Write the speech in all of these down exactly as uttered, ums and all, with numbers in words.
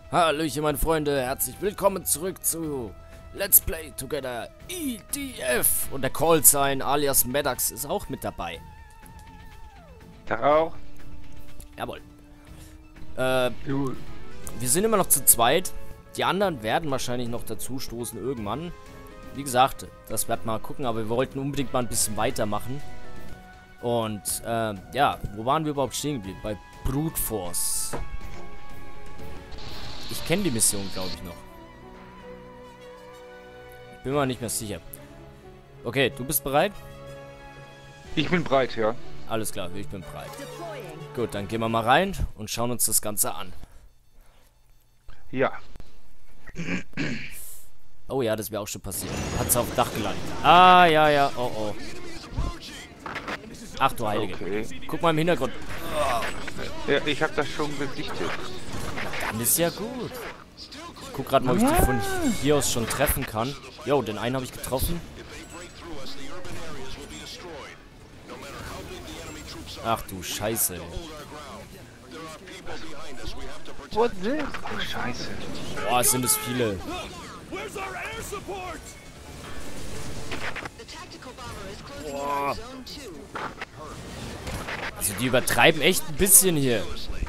Hallöchen meine Freunde, herzlich willkommen zurück zu Let's Play Together E D F. Und der Callsign alias Maddox ist auch mit dabei. Tag auch. Jawohl. Äh, wir sind immer noch zu zweit. Die anderen werden wahrscheinlich noch dazu stoßen irgendwann. Wie gesagt, das wird mal gucken, aber wir wollten unbedingt mal ein bisschen weitermachen. Und, äh, ja, wo waren wir überhaupt stehen geblieben? Bei Brute Force. Ich kenne die Mission, glaube ich, noch. Ich bin mir nicht mehr sicher. Okay, du bist bereit? Ich bin bereit, ja. Alles klar, ich bin bereit. Gut, dann gehen wir mal rein und schauen uns das Ganze an. Ja. Oh ja, das wäre auch schon passiert. Hat's auf dem Dach gelandet. Ah, ja, ja, oh, oh. Ach du Heilige. Okay. Guck mal im Hintergrund. Ja, ich habe das schon gesichtet. Dann ist ja gut. Ich guck gerade mal, ob ich die von hier aus schon treffen kann. Jo, den einen habe ich getroffen. Ach du Scheiße. What this? Oh, Scheiße. Boah, sind es viele. Boah. Also die übertreiben echt ein bisschen hier.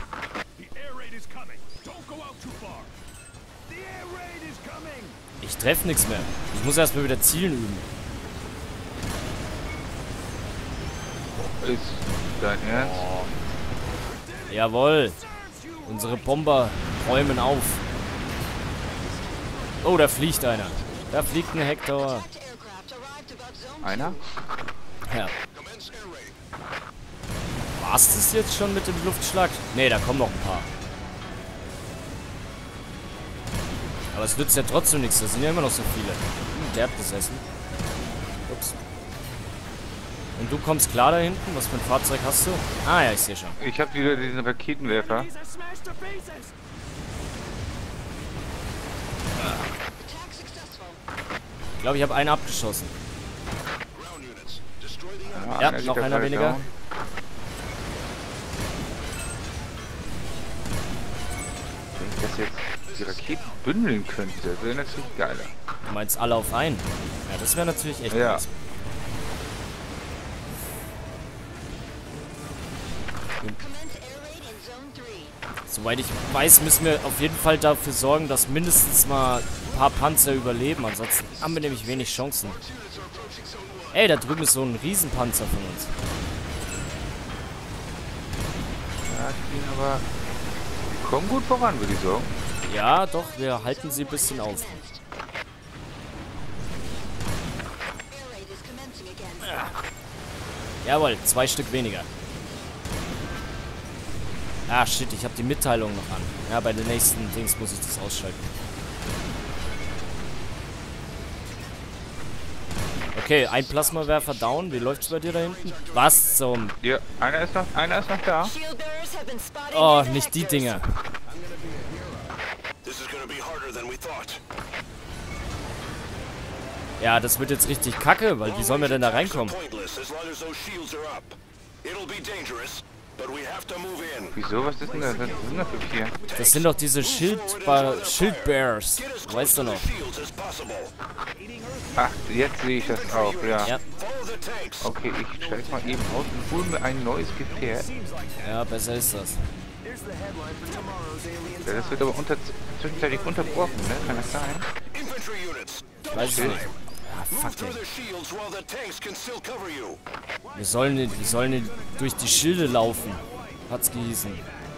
Ich treffe nichts mehr. Ich muss erstmal wieder zielen üben. Ist dein Ernst? Oh. Jawohl. Unsere Bomber räumen auf. Oh, da fliegt einer. Da fliegt ein Hector. Einer? Ja. War's das jetzt schon mit dem Luftschlag? Ne, da kommen noch ein paar. Aber es nützt ja trotzdem nichts. Da sind ja immer noch so viele. Hm, der hat besessen. Ups. Und du kommst klar da hinten? Was für ein Fahrzeug hast du? Ah ja, ich sehe schon. Ich habe wieder diesen Raketenwerfer. Ich glaube, ich habe einen abgeschossen. Ja, Ja, einer noch geht einer da weniger. down. Wenn ich das jetzt die Raketen bündeln könnte, wäre natürlich geiler. Du meinst alle auf einen? Ja, das wäre natürlich echt Ja. nice. Soweit ich weiß, müssen wir auf jeden Fall dafür sorgen, dass mindestens mal ein paar Panzer überleben. Ansonsten haben wir nämlich wenig Chancen. Ey, da drüben ist so ein Riesenpanzer von uns. Ja, die gehen aber... Die kommen gut voran, würde ich sagen. Ja, doch, wir halten sie ein bisschen auf. Ja. Jawohl, zwei Stück weniger. Ah, shit, ich habe die Mitteilung noch an. Ja, bei den nächsten Dings muss ich das ausschalten. Okay, ein Plasmawerfer down. Wie läuft's bei dir da hinten? Was zum... Ja, einer ist noch, einer ist noch da. Oh, nicht die Dinger. Ja, das wird jetzt richtig kacke, weil wie sollen wir denn da reinkommen? Wieso? Was ist denn das? Was ist denn das für vier? Das sind doch diese Schild Schildbears. Weißt du noch? Ach, jetzt sehe ich das auch, ja. Ja. Okay, ich stelle mal eben aus und hole mir ein neues Gefährt. Ja, besser ist das. Ja, das wird aber unter, zwischenzeitlich unterbrochen, ne? Kann das sein? Ich weiß es nicht. Ah, fuck, ey. Wir sollen, wir sollen durch die Schilde laufen. Hat's gehießen.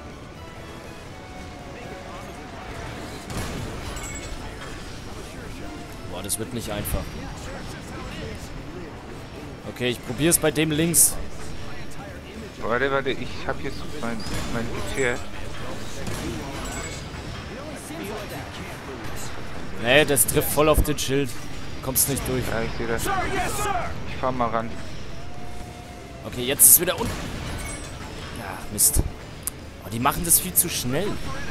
Boah, das wird nicht einfach. Okay, ich probiere es bei dem links. Warte, warte, ich habe jetzt mein, mein Gefährt. Nee, das trifft voll auf den Schild. Kommst nicht durch. Ja, ich sehe das. Ich fahr mal ran. Okay, jetzt ist wieder unten. Ja, Mist. Oh, die machen das viel zu schnell.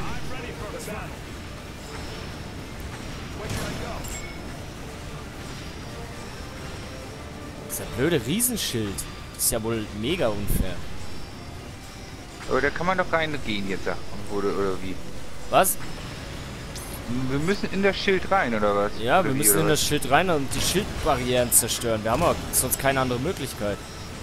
Dieser blöde Riesenschild. Das ist ja wohl mega unfair. Aber da kann man doch reingehen jetzt, sagt man, oder, oder wie? Was? Wir müssen in das Schild rein, oder was? Ja, oder wir wie, müssen in was? das Schild rein und die Schildbarrieren zerstören. Wir haben aber sonst keine andere Möglichkeit.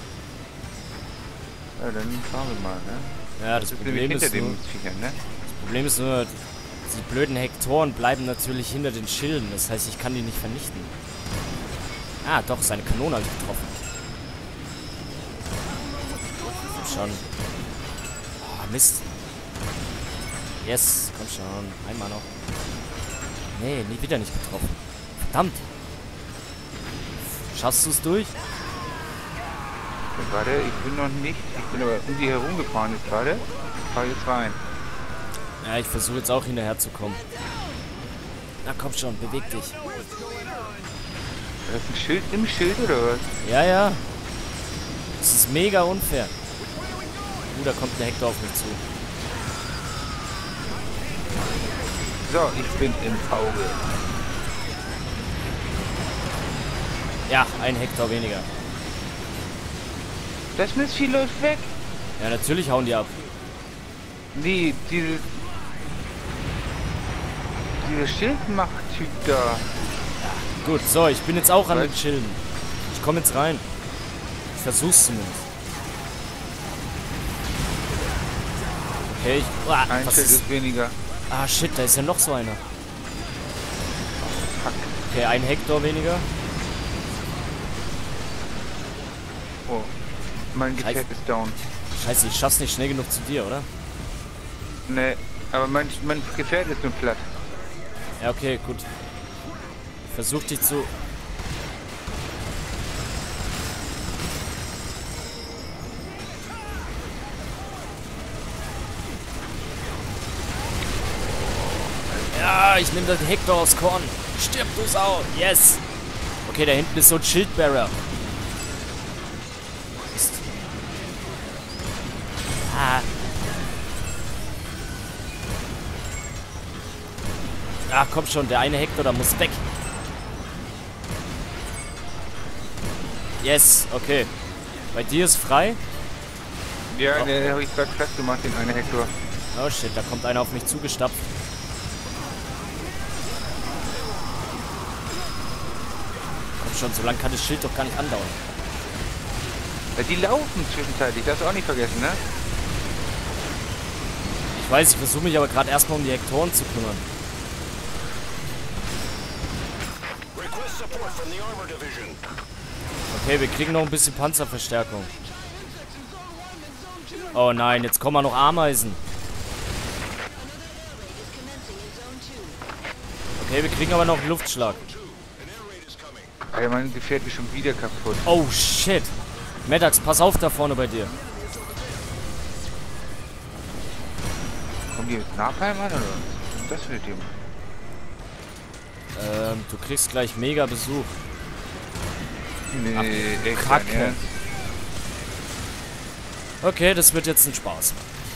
Ja, dann fahren wir mal, ne? Ja, das, Das ist Problem nämlich ist hinter nur, den Viechern, ne? das Problem ist nur, die blöden Hektoren bleiben natürlich hinter den Schilden. Das heißt, ich kann die nicht vernichten. Ah, doch, seine Kanone habe ich getroffen. Schon. Oh, Mist. Yes, komm schon. Einmal noch. Nee, nie wieder nicht getroffen. Verdammt. Schaffst du es durch? Warte, ich bin noch nicht. Ich bin aber um die herumgefahren jetzt gerade. Ich fahr jetzt rein. Ja, ich versuche jetzt auch hinterher zu kommen. Na komm schon, beweg dich. Das ist ein Schild im Schild, oder was? Ja, ja. Das ist mega unfair. Uh, da kommt ein Hektor auf mich zu. So, ich bin im Auge. Ja, ein Hektor weniger. Das Mistvieh läuft weg. Ja, natürlich hauen die ab. Nee, diese... Dieser Schildmacht-Typ da. Gut, so, ich bin jetzt auch an Was? den Schilden. Ich komme jetzt rein. Ich versuch's zumindest. Okay, ich... Ah, Ein was Schild ist... ist weniger. Ah, shit, da ist ja noch so einer. Fuck. Okay, ein Hektor weniger. Oh, mein Scheiße. Gefährt ist down. Scheiße, ich schaff's nicht schnell genug zu dir, oder? Ne, aber mein, mein Gefährt ist nur platt. Ja, okay, gut. Ich versuch dich zu... Ja, ich nehme den Hektor aufs Korn. Stirb, du Sau. Yes. Okay, da hinten ist so ein Schildbearer. Mist. Ah. Ah, komm schon, der eine Hektor, da muss weg. Yes, okay. Bei dir ist frei. Ja, Oh. den habe ich gerade platt gemacht, den einen Hektor. Oh shit, da kommt einer auf mich zugestapft. Komm schon, so lange kann das Schild doch gar nicht andauern. Ja, die laufen zwischenzeitlich, das auch nicht vergessen, ne? Ich weiß, ich versuche mich aber gerade erstmal um die Hektoren zu kümmern. Okay, wir kriegen noch ein bisschen Panzerverstärkung. Oh nein, jetzt kommen auch noch Ameisen. Okay, wir kriegen aber noch einen Luftschlag. Alter, mein Gefährt ist schon wieder kaputt. Oh shit. Maddox, pass auf da vorne bei dir. Kommen die mit Napalm an, oder was ist das für ein Thema? Ähm, du kriegst gleich mega Besuch. Nee, Ach, echt Kacke. dein Ernst? Okay, das wird jetzt ein Spaß.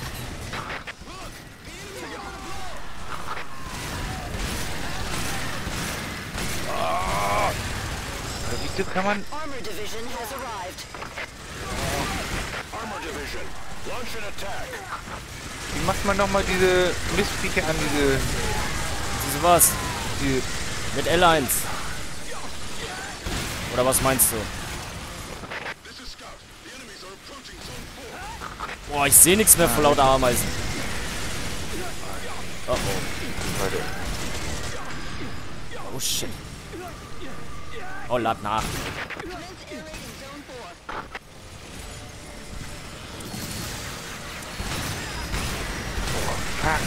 Aber wieso kann man... Armor division has arrived. Armor division, launch an attack. Wie macht man nochmal diese Mistviecher an, diese... Diese was? diese Mit L eins. Oder was meinst du? Boah, ich sehe nichts mehr vor lauter Ameisen. Oh oh. Warte. Oh shit. Oh, lad nach. Fuck.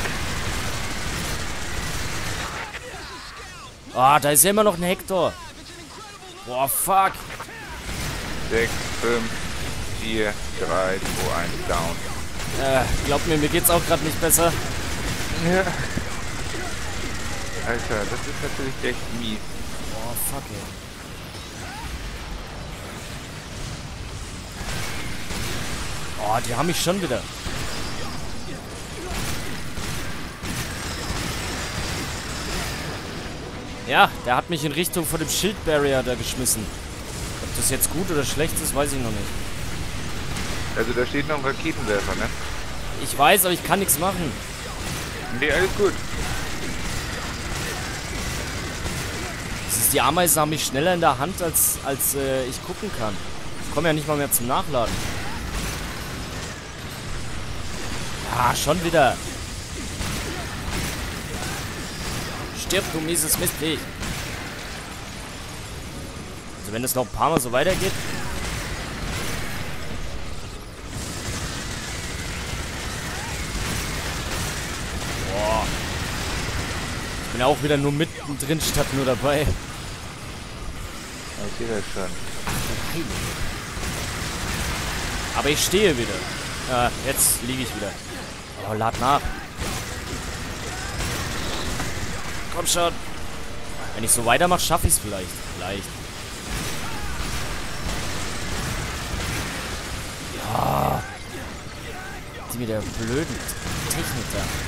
Ah, da ist ja immer noch ein Hektor. Boah, fuck. sechs, fünf, vier, drei, zwei, eins, down. Äh, glaub mir, mir geht's auch gerade nicht besser. Ja. Alter, das ist natürlich echt mies. Boah, fuck, ey. Oh, die haben mich schon wieder. Ja, der hat mich in Richtung von dem Schildbarrier da geschmissen. Ob das jetzt gut oder schlecht ist, weiß ich noch nicht. Also da steht noch ein Raketenwerfer, ne? Ich weiß, aber ich kann nichts machen. Nee, alles gut. Das, die Ameisen haben mich schneller in der Hand, als, als äh, ich gucken kann. Ich komme ja nicht mal mehr zum Nachladen. Ah, schon wieder. Stirb, du mieses Mistviech. Also wenn es noch ein paar Mal so weitergeht. Boah. Ich bin auch wieder nur mittendrin statt nur dabei. Ja, ich sehe das schon. Aber ich stehe wieder. Ah, jetzt liege ich wieder. Oh, lad nach. Komm schon. Wenn ich so weitermache, schaffe ich es vielleicht. Vielleicht. Ja. Die mit der blöden Technik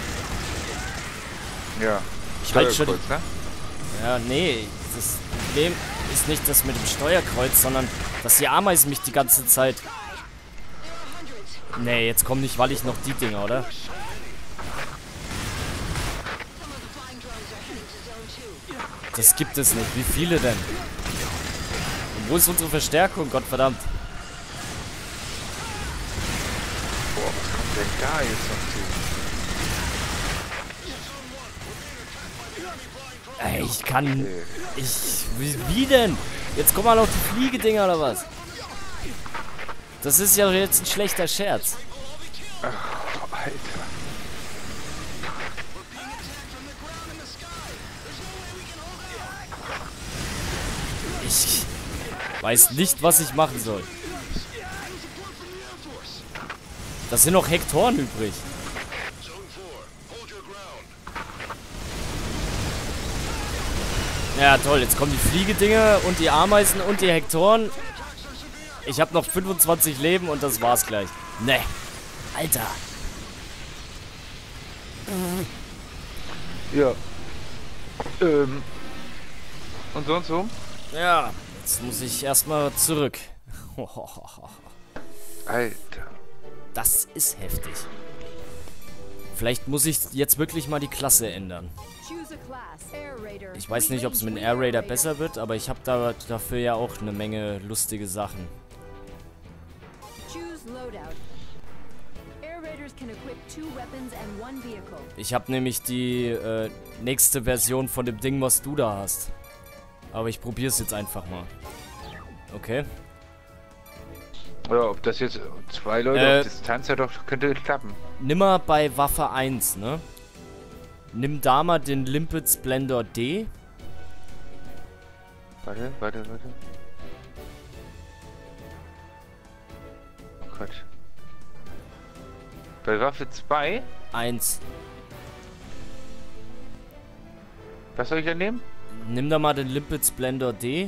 da. Ja. Ich halte schon. Kurz, ne? Ja, nee. Das Problem ist nicht das mit dem Steuerkreuz, sondern dass die Ameisen mich die ganze Zeit... Nee, jetzt kommen nicht, weil ich noch die Dinger, oder? Das gibt es nicht. Wie viele denn? Und wo ist unsere Verstärkung? Gottverdammt. Boah, was kommt denn da jetzt noch zu? Ey, ich kann... Okay. Ich... Wie, wie denn? Jetzt kommen mal noch die Fliegedinger, oder was? Das ist ja jetzt ein schlechter Scherz. Ach, Alter. Ich weiß nicht, was ich machen soll. Da sind noch Hektoren übrig. Ja, toll. Jetzt kommen die Fliegedinger und die Ameisen und die Hektoren. Ich habe noch fünfundzwanzig Leben und das war's gleich. Ne. Alter. Ja. Ähm. Und sonst so? Ja, jetzt muss ich erstmal zurück. Alter. Das ist heftig. Vielleicht muss ich jetzt wirklich mal die Klasse ändern. Ich weiß nicht, ob es mit dem Air Raider besser wird, aber ich habe da dafür ja auch eine Menge lustige Sachen. Ich habe nämlich die äh, nächste Version von dem Ding, was du da hast. Aber ich probiere es jetzt einfach mal. Okay. Ja, ob das jetzt zwei Leute Äh, auf Distanz ja doch könnte klappen. Nimm mal bei Waffe eins, ne? Nimm da mal den Limpet Splendor D. Warte, warte, warte. Oh Gott. Bei Waffe zwei? eins. Was soll ich da nehmen? Nimm da mal den Limpet Splendor D.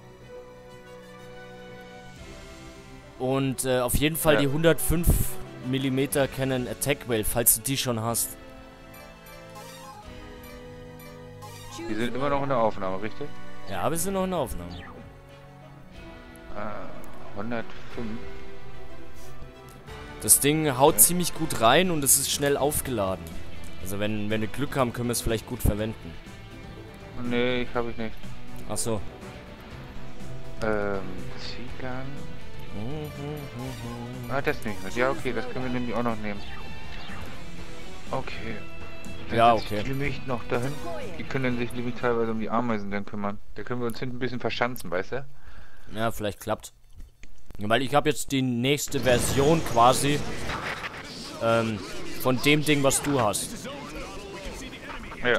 Und äh, auf jeden Fall Ja. die hundertfünf Millimeter Canon Attack Whale, falls du die schon hast. Wir sind immer noch in der Aufnahme, richtig? Ja, wir sind noch in der Aufnahme. Ah, hundertfünf. Das Ding haut Okay. ziemlich gut rein und es ist schnell aufgeladen. Also wenn, wenn wir Glück haben, können wir es vielleicht gut verwenden. Nee, ich habe ich nicht. Achso. Ähm, Zigan. Ah, das nicht. Ja, okay, das können wir nämlich auch noch nehmen. Okay. Dann Ja, setze ich okay. die nämlich noch dahin. Die können dann sich nämlich teilweise um die Ameisen dann kümmern. Da können wir uns hinten ein bisschen verschanzen, weißt du? Ja, vielleicht klappt. Weil ich habe jetzt die nächste Version quasi ähm, von dem Ding, was du hast. Ja.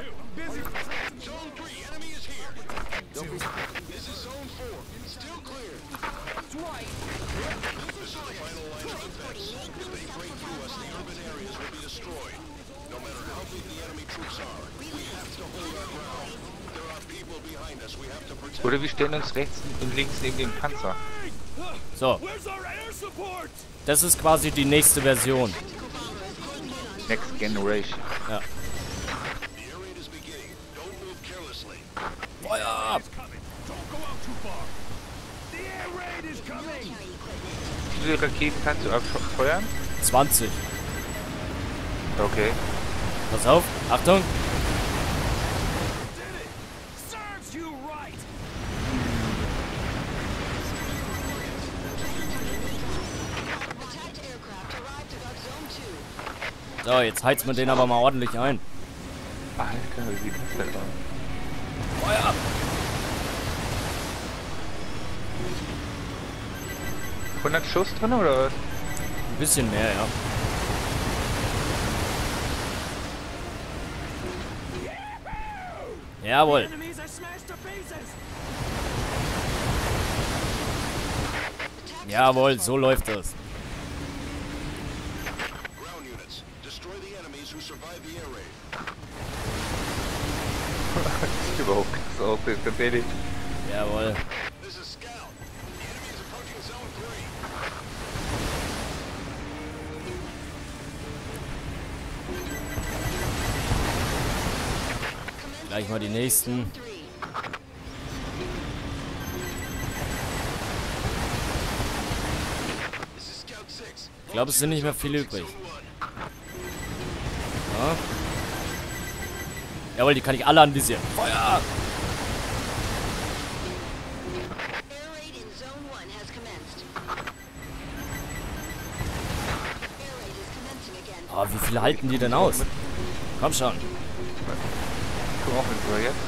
Oder wir stellen uns rechts und links neben den Panzer. So. Das ist quasi die nächste Version. Next Generation. Ja. Feuer! Wie viele Raketen kannst du abfeuern? zwanzig. Okay. Pass auf. Achtung. So, jetzt heizt man den aber mal ordentlich ein. Alter, wie sieht das denn aus? Feuer! hundert Schuss drin oder was? Ein bisschen mehr, ja. Jawohl. Jawohl, so läuft das. Ground units, destroy the enemies who survive the air raid. Das sieht überhaupt nichts aus, jetzt ganz ehrlich. Jawohl. This is Scout. The enemy is approaching zone three. Gleich mal die nächsten. This is Scout six. Ich glaube, es sind nicht mehr viele übrig. Ja. Jawohl, die kann ich alle anvisieren. Feuer! Air raid in zone one has commenced. Air raid is commencing again. Oh, wie viele halten die denn aus? Komm schon. Komm auch mit rüber jetzt.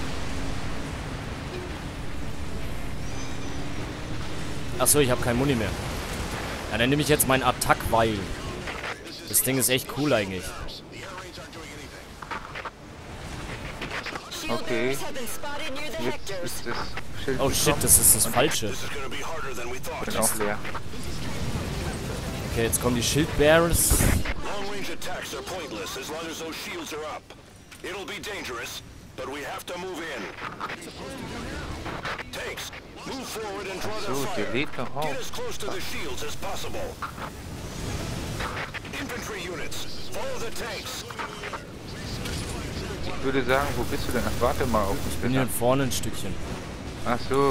Achso, ich habe kein Muni mehr. Ja, dann nehme ich jetzt meinen Attack-Weil. Das Ding ist echt cool eigentlich. The air raids aren't doing anything. Okay. Shield bearers have been spotted near the Jetzt Hectors. ist das Schild Oh shit, gekommen. das ist das Falsche. This is gonna be harder than we thought. Bin auch leer. Okay, jetzt kommen die Shield Bearers. Long range attacks are pointless as long as those shields are up. It'll be dangerous, but we have to move in. Tanks, move forward and draw So, their der fire. lädt noch Get auf. as close to the shields as possible. Infantry units, follow the tanks. Ich würde sagen, wo bist du denn? Ach, warte mal auf mich. Ich bin hier vorne ein Stückchen. Ach so.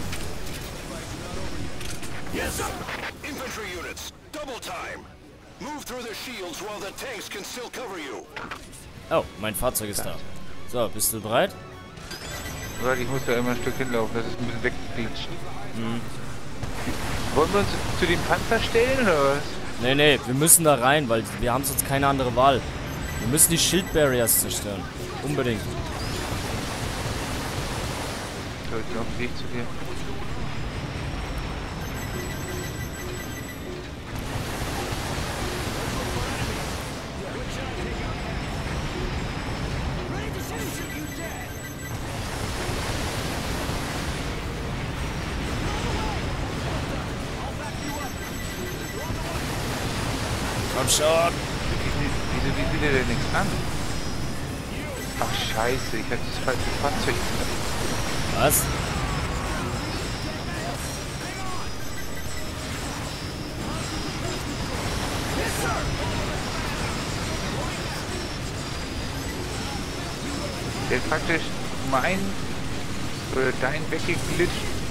Yes, sir. Infantry units, double time. Move through the shields while the tanks can still cover you. Oh, mein Fahrzeug ist da. So, bist du bereit? Warte, ich muss da immer ein Stück hinlaufen, das ist ein bisschen weggeglitscht. Mhm. Wollen wir uns zu den Panzer stellen oder was? Nee, nee, wir müssen da rein, weil wir haben sonst keine andere Wahl. Wir müssen die Shield Barriers zerstören. Unbedingt. So, ich bin auf dem Weg zu dir. Komm schon. Wieso, wieso visiert der denn nichts an? Ach scheiße, ich hatte das falsche Fahrzeug. Was? Der ist praktisch mein oder dein weggeglitscht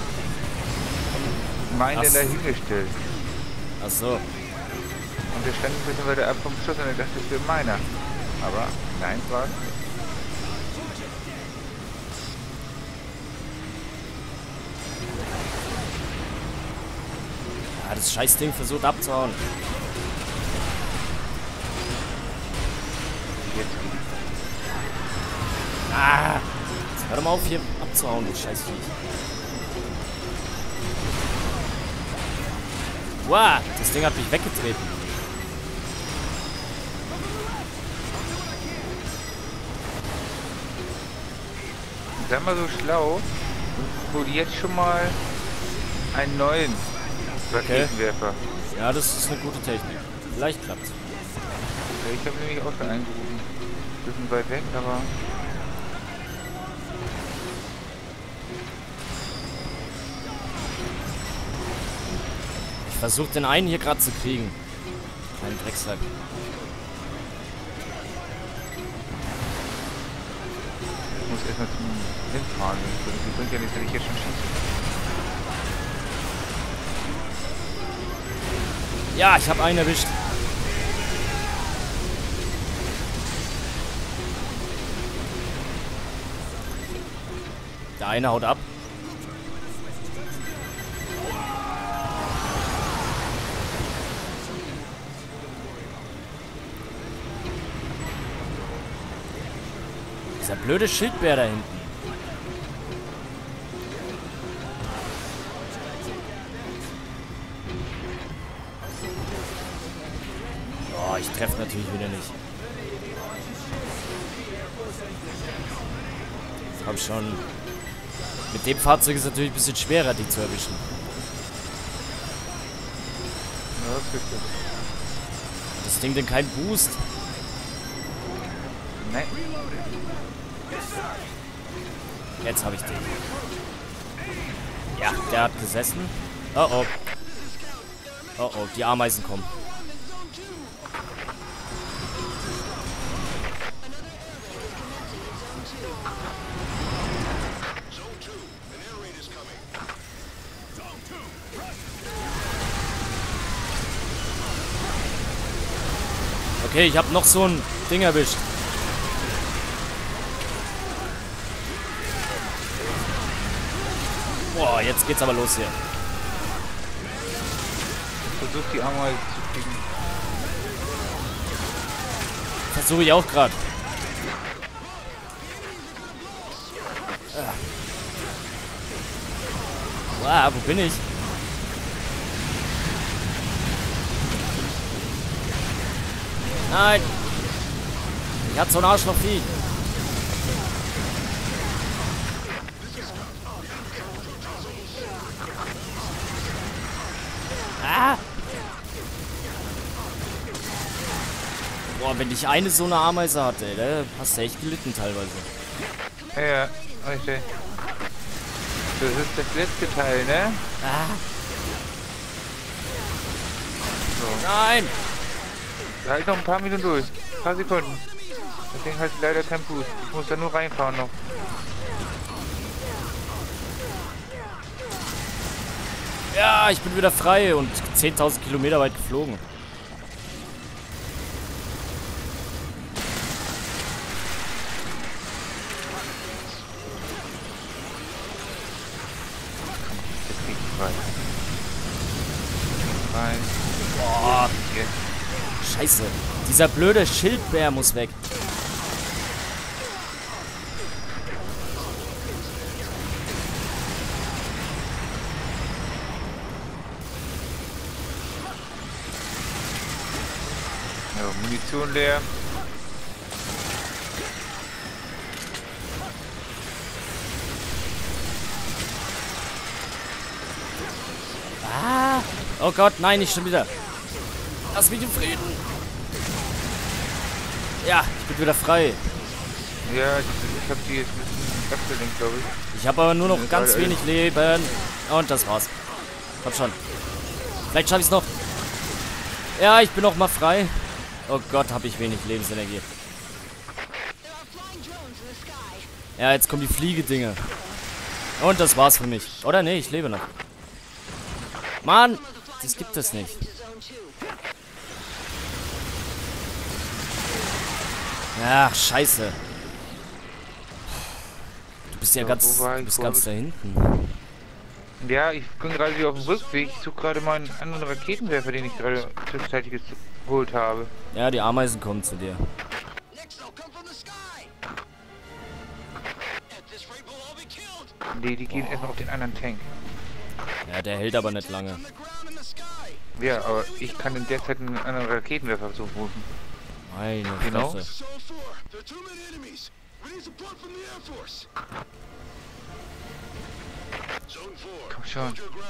und meinen Ach dann so. dahingestellt. Ach so. Und der stand ein bisschen weiter ab vom Schuss und er dachte, das wäre meiner. Aber nein, war es nicht. Ja, das Scheißding versucht abzuhauen. Jetzt geht es. Ah! Jetzt hör doch mal auf hier abzuhauen, du Scheißviech. Wow, das Ding hat mich weggetreten. Sei mal so schlau und hol jetzt schon mal einen neuen Raketenwerfer. Ja, das ist eine gute Technik. Vielleicht klappt's. Ja, ich habe nämlich auch schon eingerufen. Ein bisschen weit weg, aber... Ich versuche den einen hier gerade zu kriegen. Kein Drecksack. Ich muss erstmal zum Hinfahren. Die bringt ja nichts, wenn ich jetzt schon schieße. Ja, ich habe einen erwischt. Der eine haut ab. Dieser blöde Schildbär da hinten. Oh, ich treffe natürlich wieder nicht. Komm schon. Mit dem Fahrzeug ist es natürlich ein bisschen schwerer, die zu erwischen. Ja, bitte. Das Ding denn kein Boost. Nein. Jetzt habe ich den. Ja, der hat gesessen. Oh oh. Oh oh, die Ameisen kommen. Okay, ich habe noch so ein Ding erwischt. Boah, jetzt geht's aber los hier. Versuch die Ameise zu kriegen. Versuche ich auch gerade. Wow, wo bin ich? Nein! Ich hatte so ein Arschlochvieh. Ah! Boah, wenn ich eine so eine Ameise hatte, da hast du echt gelitten teilweise. Ja, ja, richtig. Das ist das letzte Teil, ne? Ah! So. Nein! Halt noch ein paar Minuten durch. Ein paar Sekunden. Deswegen halt leider kein Boost. Ich muss da nur reinfahren noch. Ja, ich bin wieder frei und zehntausend Kilometer weit geflogen. Rein. Boah, scheiße. Dieser blöde Schildbär muss weg. Ja, Munition leer. Ah! Oh Gott, nein, nicht schon wieder. Lass mich in Frieden. Ja, ich bin wieder frei. Ja, ich hab die jetzt ein bisschen abgelenkt, glaube ich. Ich habe aber nur noch Ja, ganz geil, wenig Leben. Und das war's. Komm schon. Vielleicht schaffe ich es noch. Ja, ich bin noch mal frei. Oh Gott, habe ich wenig Lebensenergie. Ja, jetzt kommen die Fliegedinge. Und das war's für mich. Oder nee, ich lebe noch. Mann, das gibt es nicht. Ach, scheiße. Du bist ja, Ja, ganz, wo war du ich? bist Wo ganz hab da hinten. Ja, ich bin gerade wieder auf dem Rückweg. Ich suche gerade mal einen anderen Raketenwerfer, den ich gerade zwischenzeitlich geholt habe. Ja, die Ameisen kommen zu dir. Nee, die gehen erstmal auf den anderen Tank. Ja, der hält aber nicht lange. Ja, aber ich kann in der Zeit einen anderen Raketenwerfer suchen. Meine Genau. Fresse. Komm schon.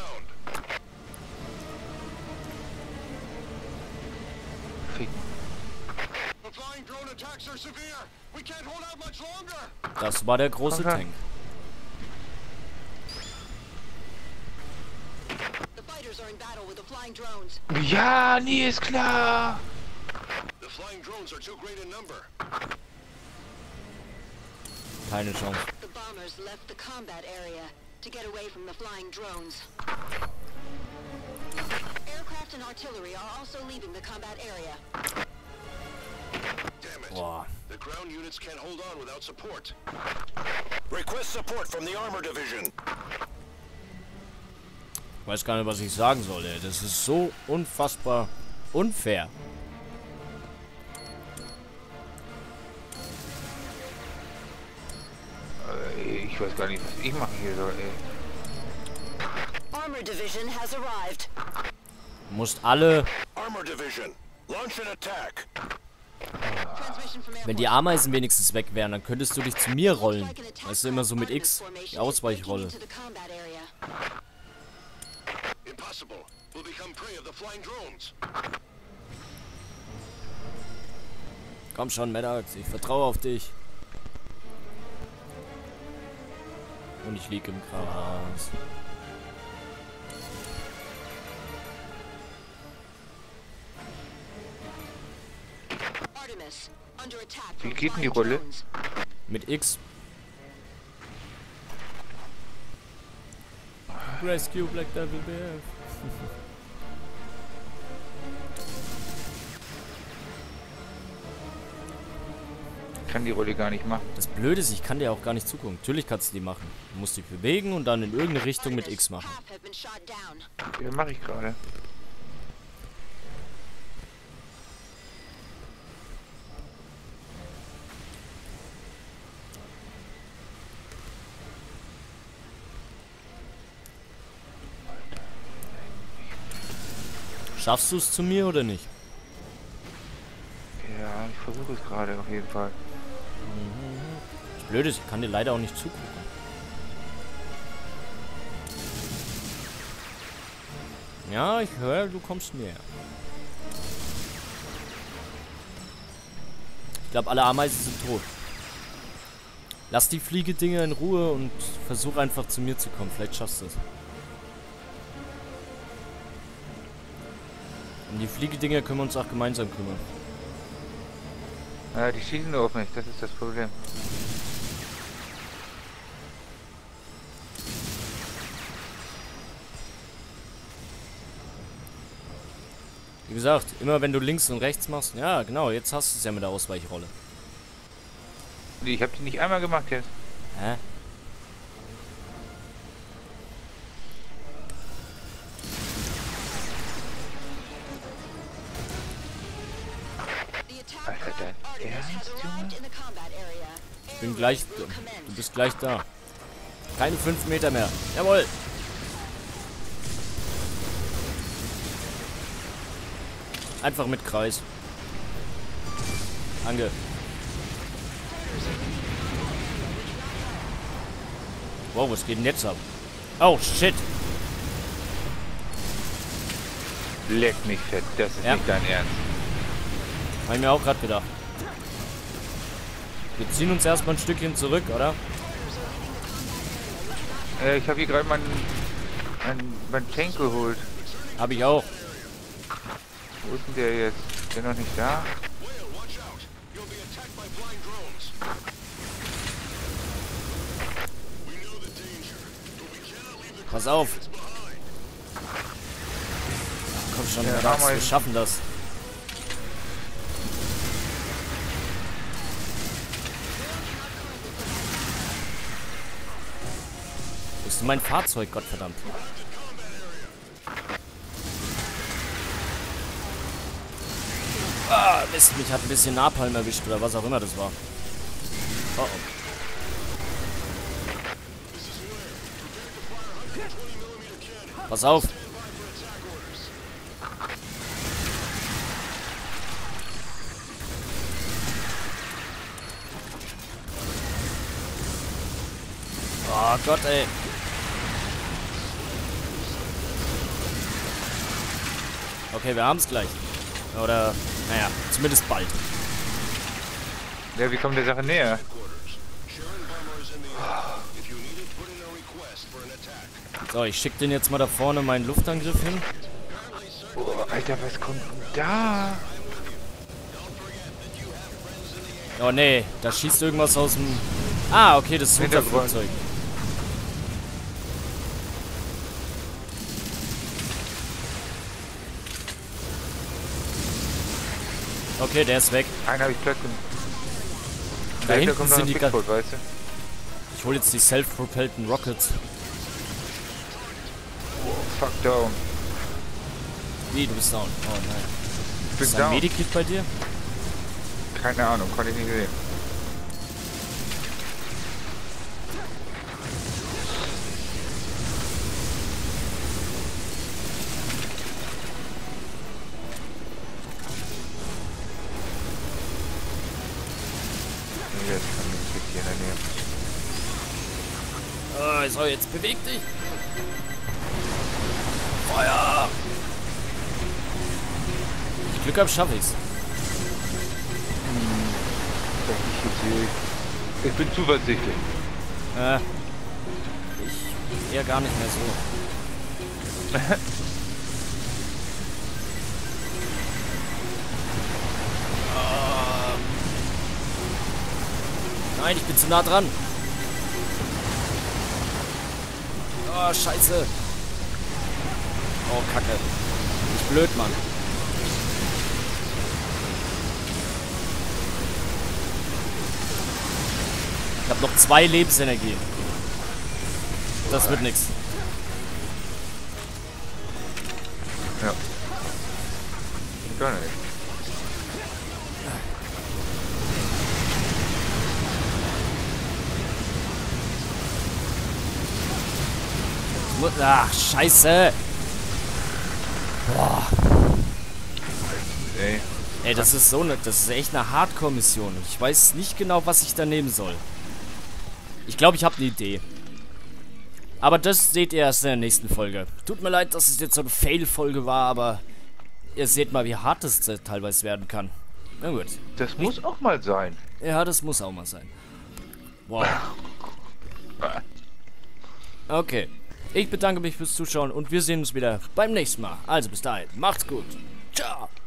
Fick. Das war der große Komm, komm. Tank. Ja, nee, ist klar. Keine Chance. The bombers left the combat area to get away from the flying drones. Aircraft and artillery are also leaving the combat area. Damn it. Boah. The ground units can't hold on without support. Request support from the armor division. Ich weiß gar nicht, was ich sagen soll, ey. Das ist so unfassbar unfair. Ich weiß gar nicht, was ich machen hier soll, ey. Armor Division has arrived. Du musst alle... Armor Division, launch an attack. Transmission from Wenn die Ameisen wenigstens weg wären, dann könntest du dich zu mir rollen. Weißt du, immer so mit X. Die Ausweichrolle. to the combat area. Impossible. We'll become prey of the flying drones. Komm schon, Maddox, ich vertraue auf dich. Und ich lieg im Gras. Artemis, under attack Wie from geht denn die flying Rolle? drones. Mit X. Rescue Black Devil Bear. Ich kann die Rolle gar nicht machen. Das Blöde ist, ich kann dir auch gar nicht zugucken. Natürlich kannst du die machen. Du musst dich bewegen und dann in irgendeine Richtung mit X machen. Half have been shot down. Ja, mache ich gerade. Schaffst du es zu mir oder nicht? Ja, ich versuche es gerade auf jeden Fall. Das Blöde ist, ich kann dir leider auch nicht zugucken. Ja, ich höre, du kommst näher. Ich glaube, alle Ameisen sind tot. Lass die Fliegedinger in Ruhe und versuch einfach zu mir zu kommen. Vielleicht schaffst du es. Um die Fliegedinger können wir uns auch gemeinsam kümmern. Ja, die schießen nur auf mich, das ist das Problem. Wie gesagt, immer wenn du links und rechts machst, ja genau, jetzt hast du es ja mit der Ausweichrolle. Nee, ich habe die nicht einmal gemacht jetzt. Hä? The attack Alter, craft dein Artemis has Ernst, arrived Junge? in the combat area. Ich bin gleich, du bist gleich da. Keine fünf Meter mehr. Jawohl. Einfach mit Kreis. Danke. Wow, was geht denn jetzt ab? Oh, shit. Leck mich fett, das ist Ja. nicht dein Ernst. Hab ich mir auch gerade gedacht. Wir ziehen uns erstmal ein Stückchen zurück, oder? Äh, ich habe hier gerade meinen mein, mein Tank geholt. Hab ich auch. Wo ist denn der jetzt? Ist der noch nicht da? Whale, watch out. You'll be attacked by flying drones. We know the danger, but we cannot leave the Pass auf. crews behind. Komm schon, Ja, Max, wir Ameisen. schaffen das. Wo ist denn mein Fahrzeug, Gottverdammt? Ah, Mist, mich hat ein bisschen Napalm erwischt oder was auch immer das war. Oh, oh. Pass auf. Oh Gott, ey. Okay, wir haben es gleich. Oder, naja, zumindest bald. Ja, wie kommt der Sache näher? So, ich schicke den jetzt mal da vorne meinen Luftangriff hin. Oh, Alter, was kommt denn da? Oh nee, da schießt irgendwas aus dem... Ah, okay, das ist unser Hintergrund. Flugzeug. Okay, der ist weg. Einen habe ich platt gemacht. Da Dahinter hinten kommt noch sind ein die... Fixboot, weißt du? Ich hole jetzt die self-propellten Rockets. Fuck down. Wie, du bist down. Oh nein. Ich bin Ist ein down. Medikit bei dir? Keine Ahnung, konnte ich nicht sehen. wieder das Kamin jetzt hier in der Nähe. Oh, so, jetzt beweg dich. Feuer! Ich Glück hab, schaffe ich's. Hm, das ich jetzt hier. Ich bin zuversichtlich. Äh, ich eher gar nicht mehr so. uh. Nein, ich bin zu nah dran. Oh, scheiße. Oh, Kacke. Ich blöd, Mann. Ich habe noch zwei Lebensenergie. Das wird nix. Ja. Gar nicht. Ach, scheiße. Boah. Ey. Ey, das ist so eine, das ist echt eine Hardcore-Mission. Ich weiß nicht genau, was ich da nehmen soll. Ich glaube, ich habe eine Idee. Aber das seht ihr erst in der nächsten Folge. Tut mir leid, dass es jetzt so eine Fail-Folge war, aber ihr seht mal, wie hart es teilweise werden kann. Na gut. Das muss auch mal sein. Ja, das muss auch mal sein. Wow. Okay. Ich bedanke mich fürs Zuschauen und wir sehen uns wieder beim nächsten Mal. Also bis dahin, macht's gut. Ciao.